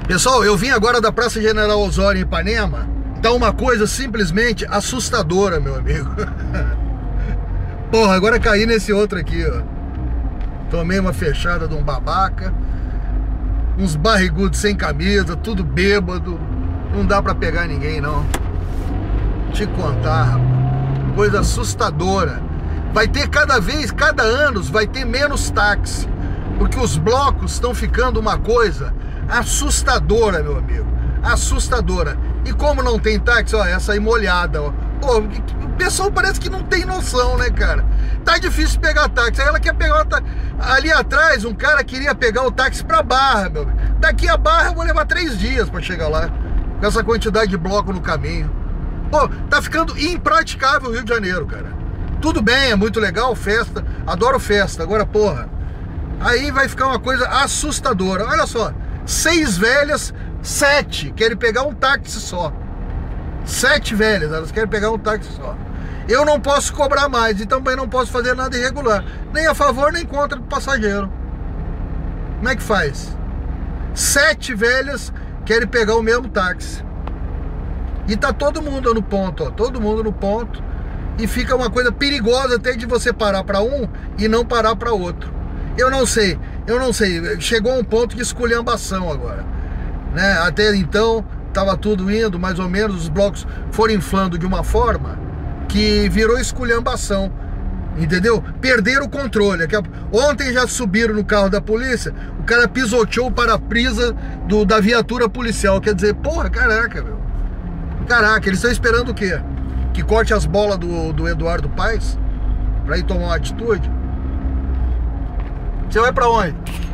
Pessoal, eu vim agora da Praça General Osório em Ipanema. Tá uma coisa simplesmente assustadora, meu amigo. Porra, agora caí nesse outro aqui, ó. Tomei uma fechada de um babaca. Uns barrigudos sem camisa, tudo bêbado. Não dá pra pegar ninguém, não. Te contar, rapaz. Coisa assustadora. Vai ter cada ano, vai ter menos táxi. Porque os blocos estão ficando uma coisa assustadora, meu amigo. Assustadora. E como não tem táxi, ó, essa aí molhada, ó. Pô, o pessoal parece que não tem noção, né, cara? Tá difícil pegar táxi. Aí ela quer pegar o táxi. Ali atrás, um cara queria pegar o táxi pra Barra, meu amigo. Daqui a Barra eu vou levar 3 dias pra chegar lá. Com essa quantidade de bloco no caminho. Pô, tá ficando impraticável o Rio de Janeiro, cara. Tudo bem, é muito legal, festa. Adoro festa. Agora, porra, aí vai ficar uma coisa assustadora. Olha só, 6 velhas, 7 querem pegar um táxi só. 7 velhas, elas querem pegar um táxi só. Eu não posso cobrar mais e também não posso fazer nada irregular, nem a favor nem contra do passageiro. Como é que faz? 7 velhas querem pegar o mesmo táxi. E tá todo mundo no ponto, ó, todo mundo no ponto. E fica uma coisa perigosa até de você parar para um e não parar para outro. Eu não sei. Chegou a um ponto de esculhambação agora, né? Até então tava tudo indo mais ou menos, os blocos foram inflando de uma forma que virou esculhambação, entendeu? Perderam o controle. Ontem já subiram no carro da polícia, o cara pisoteou o para-brisa da viatura policial. Quer dizer, porra, caraca, meu. Caraca, eles estão esperando o quê? Que corte as bolas do Eduardo Paes pra ir tomar uma atitude? Você vai pra onde?